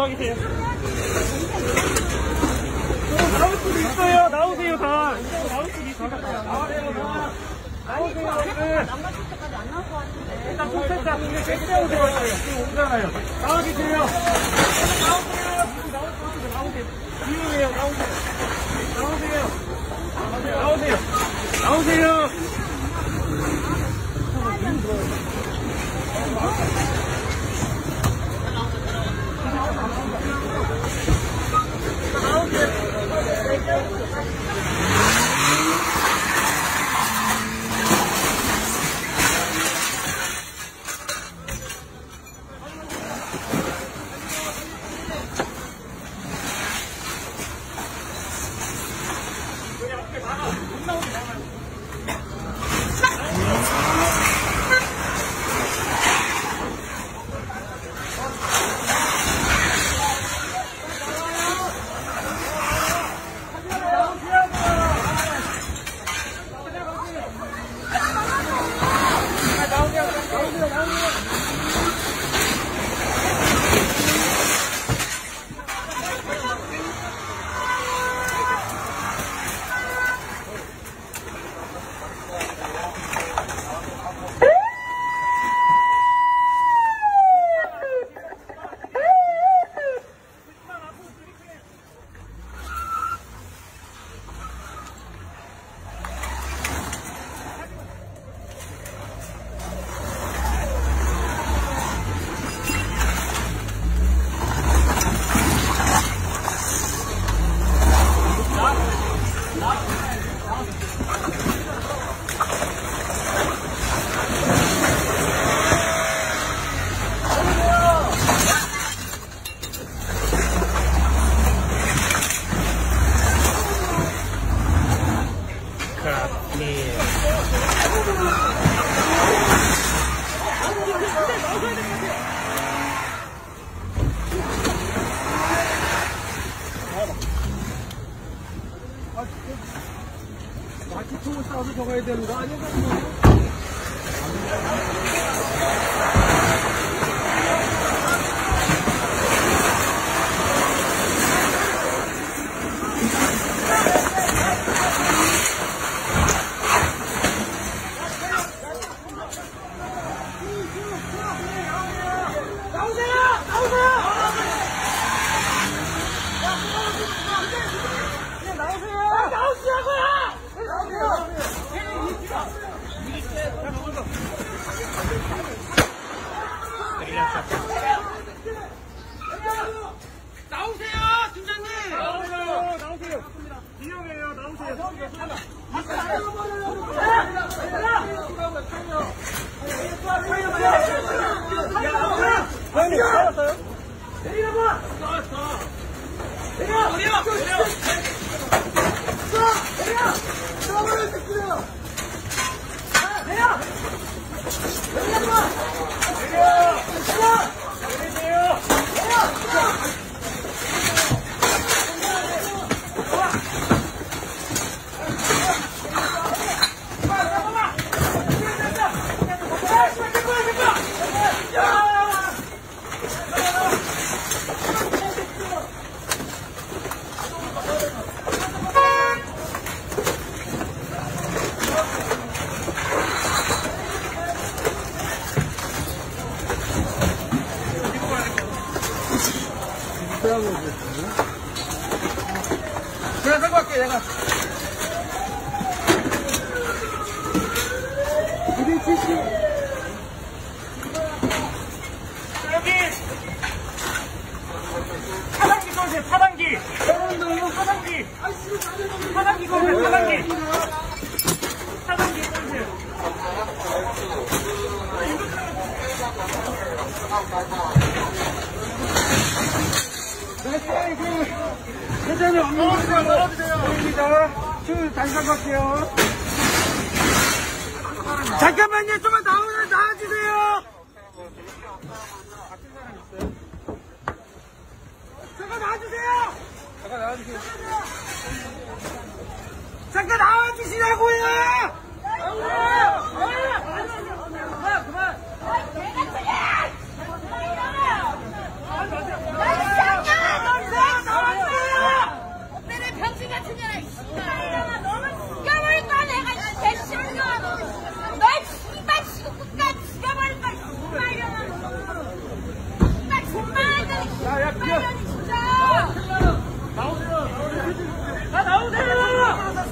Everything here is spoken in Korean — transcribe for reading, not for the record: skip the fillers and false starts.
나와 계세요. 나올 수도 있어요. 나오세요, 다. 나올 수도 있어요. 나오세요, 다. 나오세요, 지금. 남가실 때까지 안 나올 것 같은데. 일단 포스터 지금 제시하고 왔어요. 지금 오잖아요. 나와 계세요. 나오세요. 지금 나오세요. 지금이에요. 나오세요. 나오세요. 나오세요. 마취총을 쏴서 적어야 되는 거 아니야? 나오세요, 팀장님! 나오세요! 위험해요, 나오세요! 내려봐! 내려! 내려! 내가 들고 갈게, 내가. 270. 여기! 파단기 꺼주세요, 파단기! 파단기! 파단기 꺼주세요, 파단기! 파단기 꺼주세요. 회장님, 엉덩이 넣어주세요. 줄 다시 갈게요. 잠깐만요, 좀만 나와주세요. 잠깐 나와주세요. 잠깐 나와주시라고요.